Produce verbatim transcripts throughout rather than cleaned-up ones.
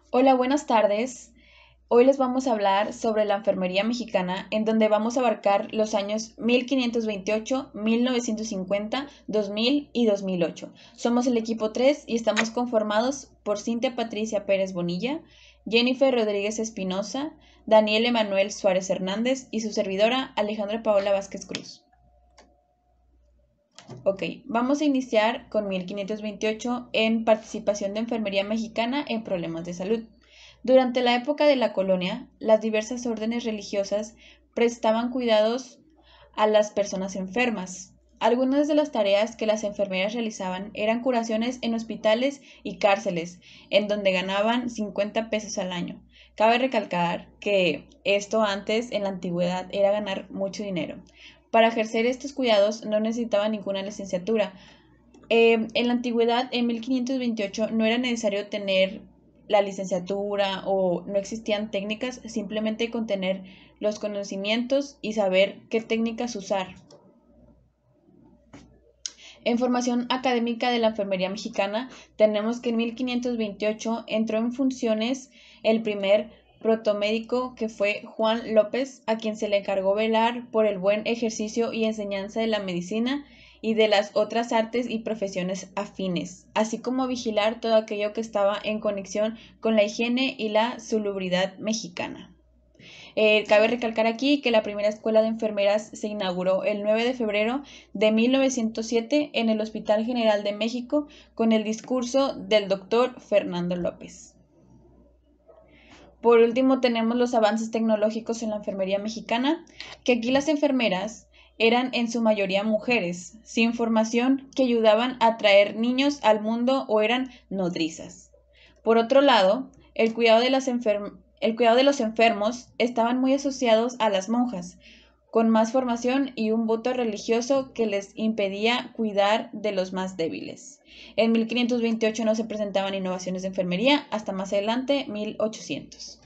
Hola, buenas tardes. Hoy les vamos a hablar sobre la enfermería mexicana, en donde vamos a abarcar los años mil quinientos veintiocho, mil novecientos cincuenta, dos mil y dos mil ocho. Somos el equipo tres y estamos conformados por Cintia Patricia Pérez Bonilla, Jennifer Rodríguez Espinosa, Daniel Emanuel Suárez Hernández y su servidora Alejandra Paola Vázquez Cruz. Ok, vamos a iniciar con mil quinientos veintiocho en participación de enfermería mexicana en problemas de salud. Durante la época de la colonia, las diversas órdenes religiosas prestaban cuidados a las personas enfermas. Algunas de las tareas que las enfermeras realizaban eran curaciones en hospitales y cárceles, en donde ganaban cincuenta pesos al año. Cabe recalcar que esto antes, en la antigüedad, era ganar mucho dinero. Para ejercer estos cuidados no necesitaba ninguna licenciatura. Eh, en la antigüedad, en mil quinientos veintiocho, no era necesario tener la licenciatura o no existían técnicas, simplemente con tener los conocimientos y saber qué técnicas usar. En formación académica de la enfermería mexicana, tenemos que en mil quinientos veintiocho entró en funciones el primer protomédico, que fue Juan López, a quien se le encargó velar por el buen ejercicio y enseñanza de la medicina y de las otras artes y profesiones afines, así como vigilar todo aquello que estaba en conexión con la higiene y la salubridad mexicana. Eh, cabe recalcar aquí que la primera escuela de enfermeras se inauguró el nueve de febrero de mil novecientos siete en el Hospital General de México con el discurso del doctor Fernando López. Por último, tenemos los avances tecnológicos en la enfermería mexicana, que aquí las enfermeras eran en su mayoría mujeres, sin formación, que ayudaban a traer niños al mundo o eran nodrizas. Por otro lado, el cuidado de, las enferm el cuidado de los enfermos estaban muy asociados a las monjas, con más formación y un voto religioso que les impedía cuidar de los más débiles. En mil quinientos veintiocho no se presentaban innovaciones de enfermería, hasta más adelante, mil ochocientos.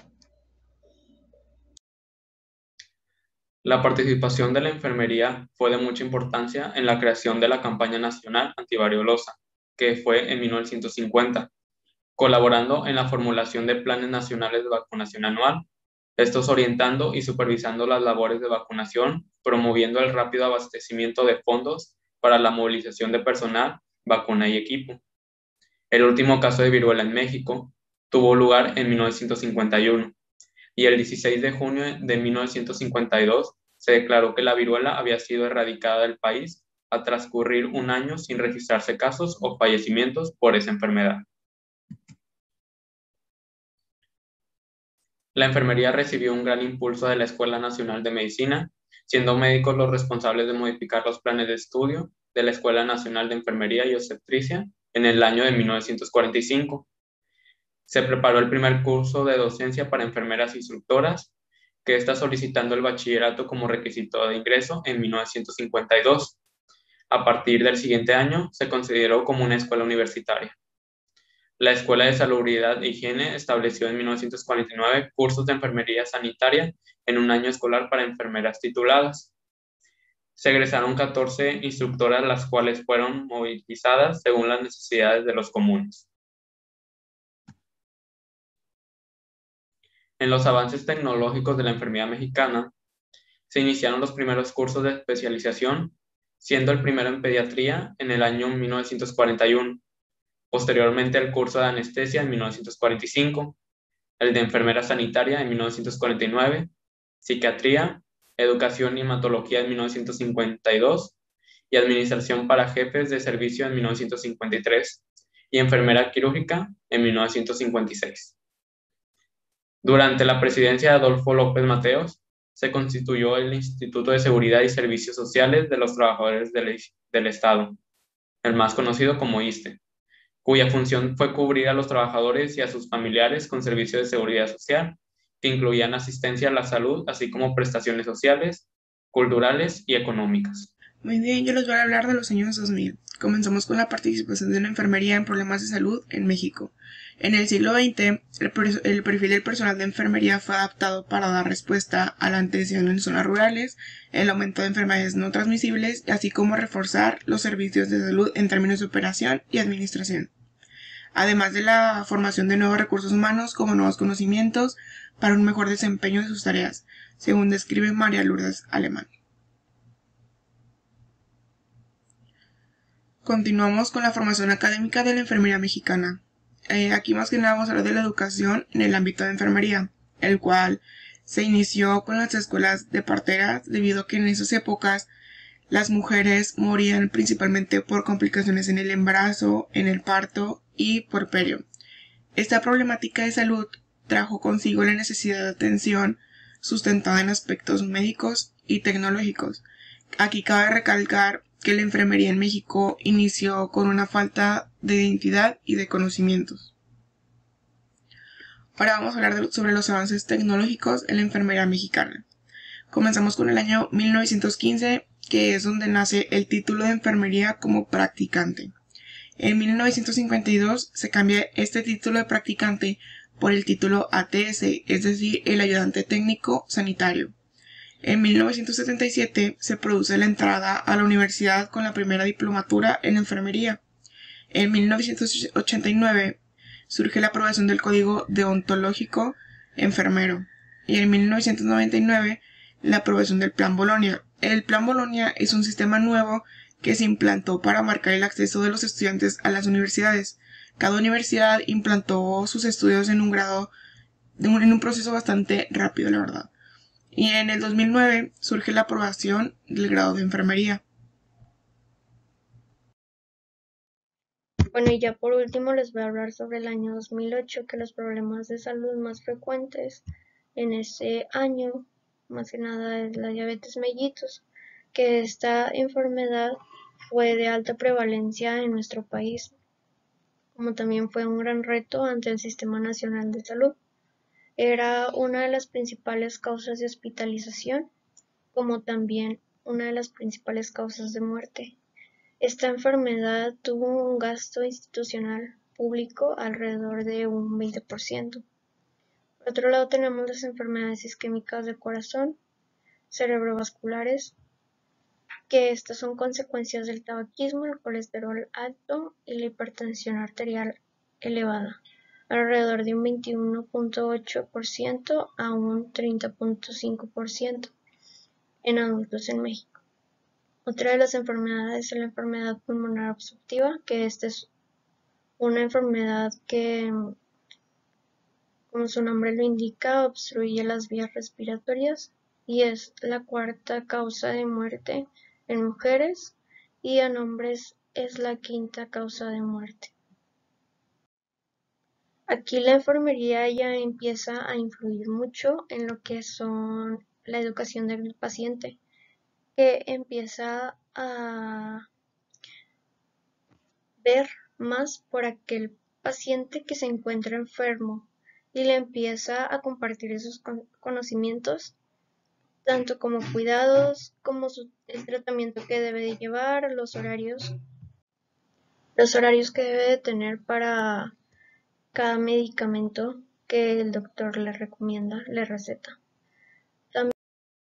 La participación de la enfermería fue de mucha importancia en la creación de la campaña nacional antivariolosa, que fue en mil novecientos cincuenta, colaborando en la formulación de planes nacionales de vacunación anual, estos orientando y supervisando las labores de vacunación, promoviendo el rápido abastecimiento de fondos para la movilización de personal, vacuna y equipo. El último caso de viruela en México tuvo lugar en mil novecientos cincuenta y uno y el dieciséis de junio de mil novecientos cincuenta y dos se declaró que la viruela había sido erradicada del país al transcurrir un año sin registrarse casos o fallecimientos por esa enfermedad. La enfermería recibió un gran impulso de la Escuela Nacional de Medicina, siendo médicos los responsables de modificar los planes de estudio de la Escuela Nacional de Enfermería y Obstetricia en el año de mil novecientos cuarenta y cinco. Se preparó el primer curso de docencia para enfermeras instructoras, que está solicitando el bachillerato como requisito de ingreso en mil novecientos cincuenta y dos. A partir del siguiente año, se consideró como una escuela universitaria. La Escuela de Salubridad e Higiene estableció en mil novecientos cuarenta y nueve cursos de enfermería sanitaria en un año escolar para enfermeras tituladas. Se egresaron catorce instructoras, las cuales fueron movilizadas según las necesidades de los comunes. En los avances tecnológicos de la enfermería mexicana, se iniciaron los primeros cursos de especialización, siendo el primero en pediatría en el año mil novecientos cuarenta y uno, posteriormente el curso de anestesia en mil novecientos cuarenta y cinco, el de enfermera sanitaria en mil novecientos cuarenta y nueve, psiquiatría, educación y hematología en mil novecientos cincuenta y dos y administración para jefes de servicio en mil novecientos cincuenta y tres y enfermera quirúrgica en mil novecientos cincuenta y seis. Durante la presidencia de Adolfo López Mateos, se constituyó el Instituto de Seguridad y Servicios Sociales de los Trabajadores del, del Estado, el más conocido como ISSSTE, cuya función fue cubrir a los trabajadores y a sus familiares con servicios de seguridad social, que incluían asistencia a la salud, así como prestaciones sociales, culturales y económicas. Muy bien, yo les voy a hablar de los años dos mil. Comenzamos con la participación de la enfermería en problemas de salud en México. En el siglo veinte, el, per el perfil del personal de enfermería fue adaptado para dar respuesta a la atención en zonas rurales, el aumento de enfermedades no transmisibles, así como reforzar los servicios de salud en términos de operación y administración. además de la formación de nuevos recursos humanos como nuevos conocimientos para un mejor desempeño de sus tareas, según describe María Lourdes Alemán. Continuamos con la formación académica de la enfermería mexicana. Eh, aquí más que nada vamos a hablar de la educación en el ámbito de enfermería, el cual se inició con las escuelas de parteras debido a que en esas épocas las mujeres morían principalmente por complicaciones en el embarazo, en el parto y puerperio. Esta problemática de salud trajo consigo la necesidad de atención sustentada en aspectos médicos y tecnológicos. Aquí cabe recalcar que la enfermería en México inició con una falta de identidad y de conocimientos. Ahora vamos a hablar de, sobre los avances tecnológicos en la enfermería mexicana. Comenzamos con el año mil novecientos quince, que es donde nace el título de enfermería como practicante. En mil novecientos cincuenta y dos se cambia este título de practicante por el título A T S, es decir, el ayudante técnico sanitario. En mil novecientos setenta y siete se produce la entrada a la universidad con la primera diplomatura en enfermería. En mil novecientos ochenta y nueve surge la aprobación del Código Deontológico Enfermero y en mil novecientos noventa y nueve la aprobación del Plan Bolonia. El Plan Bolonia es un sistema nuevo que se implantó para marcar el acceso de los estudiantes a las universidades. Cada universidad implantó sus estudios en un grado, en un proceso bastante rápido, la verdad. Y en el dos mil nueve surge la aprobación del grado de enfermería. Bueno, y ya por último les voy a hablar sobre el año dos mil ocho, que los problemas de salud más frecuentes en ese año, más que nada, es la diabetes mellitus, que esta enfermedad fue de alta prevalencia en nuestro país, como también fue un gran reto ante el Sistema Nacional de Salud. Era una de las principales causas de hospitalización, como también una de las principales causas de muerte. Esta enfermedad tuvo un gasto institucional público alrededor de un veinte por ciento. Por otro lado tenemos las enfermedades isquémicas del corazón, cerebrovasculares, que estas son consecuencias del tabaquismo, el colesterol alto y la hipertensión arterial elevada, alrededor de un veintiuno punto ocho por ciento a un treinta punto cinco por ciento en adultos en México. Otra de las enfermedades es la enfermedad pulmonar obstructiva, que esta es una enfermedad que, como su nombre lo indica, obstruye las vías respiratorias y es la cuarta causa de muerte en mujeres y en hombres es la quinta causa de muerte. Aquí la enfermería ya empieza a influir mucho en lo que son la educación del paciente, que empieza a ver más por aquel paciente que se encuentra enfermo y le empieza a compartir esos conocimientos, tanto como cuidados, como su, el tratamiento que debe de llevar, los horarios, los horarios que debe de tener para cada medicamento que el doctor le recomienda, le receta. También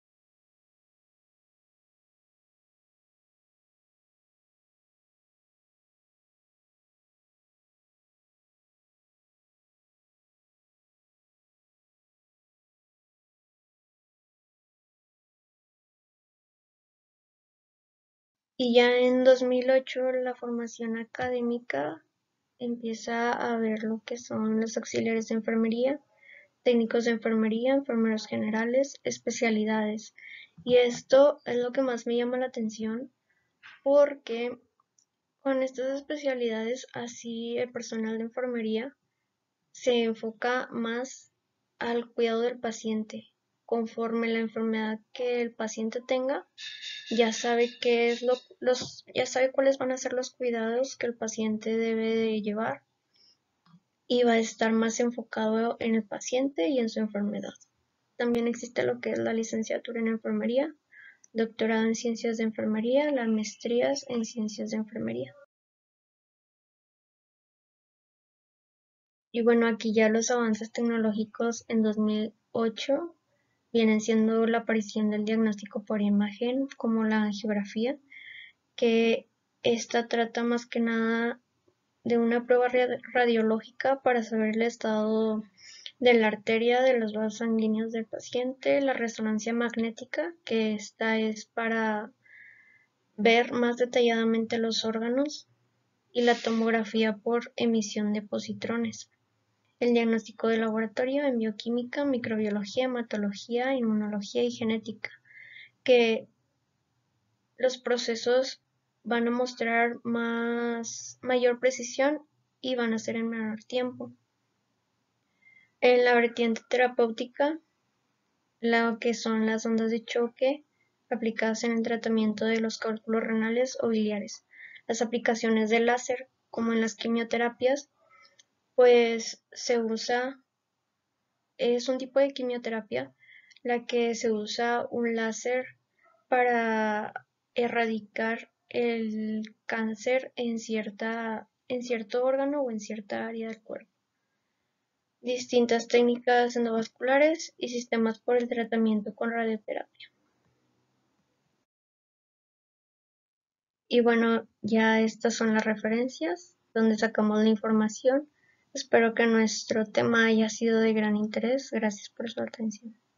Y ya en dos mil ocho la formación académica empieza a ver lo que son los auxiliares de enfermería, técnicos de enfermería, enfermeros generales, especialidades. Y esto es lo que más me llama la atención porque con estas especialidades así el personal de enfermería se enfoca más al cuidado del paciente. Conforme la enfermedad que el paciente tenga, ya sabe qué es lo, los, ya sabe cuáles van a ser los cuidados que el paciente debe de llevar y va a estar más enfocado en el paciente y en su enfermedad. También existe lo que es la licenciatura en enfermería, doctorado en ciencias de enfermería, las maestrías en ciencias de enfermería. Y bueno, aquí ya los avances tecnológicos en dos mil ocho vienen siendo la aparición del diagnóstico por imagen, como la angiografía, que esta trata más que nada de una prueba radiológica para saber el estado de la arteria, de los vasos sanguíneos del paciente, la resonancia magnética, que esta es para ver más detalladamente los órganos, y la tomografía por emisión de positrones. El diagnóstico de laboratorio en bioquímica, microbiología, hematología, inmunología y genética, que los procesos van a mostrar más, mayor precisión y van a ser en menor tiempo. En la vertiente terapéutica, lo que son las ondas de choque aplicadas en el tratamiento de los cálculos renales o biliares. Las aplicaciones de láser, como en las quimioterapias, pues se usa, es un tipo de quimioterapia, la que se usa un láser para erradicar el cáncer en, cierta, en cierto órgano o en cierta área del cuerpo. Distintas técnicas endovasculares y sistemas por el tratamiento con radioterapia. Y bueno, ya estas son las referencias donde sacamos la información. Espero que nuestro tema haya sido de gran interés. Gracias por su atención.